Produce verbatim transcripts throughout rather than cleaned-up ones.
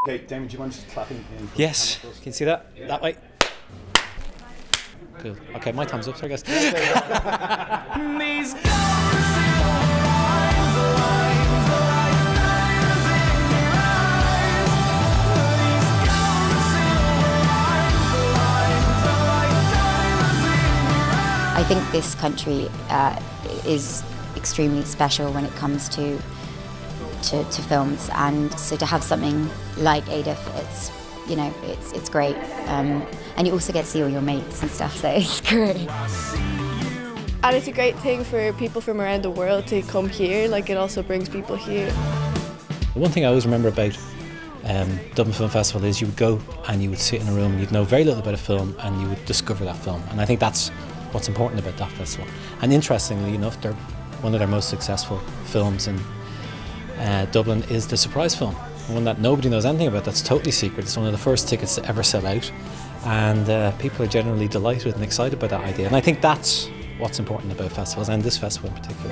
Okay, Damien, do you mind just clapping? In yes, can you see that? Yeah. That way. Cool. Okay, my thumb's up, sorry guys. I think this country uh, is extremely special when it comes to, to to films, and so to have something like A D I F F, it's you know it's it's great, um, and you also get to see all your mates and stuff, so it's great. And it's a great thing for people from around the world to come here. Like, it also brings people here. One thing I always remember about um, Dublin Film Festival is you would go and you would sit in a room and you'd know very little about a film and you would discover that film, and I think that's what's important about that festival. And interestingly enough, they're one of their most successful films in uh, Dublin is the surprise film, one that nobody knows anything about, that's totally secret. It's one of the first tickets to ever sell out, and uh, people are generally delighted and excited by that idea, and I think that's what's important about festivals, and this festival in particular.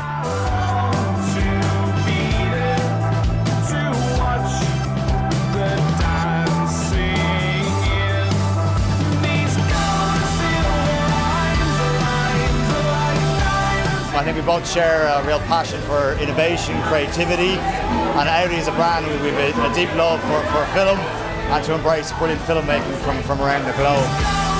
I think we both share a real passion for innovation, creativity, and Audi as a brand, we have a, a deep love for, for film and to embrace brilliant filmmaking from, from around the globe.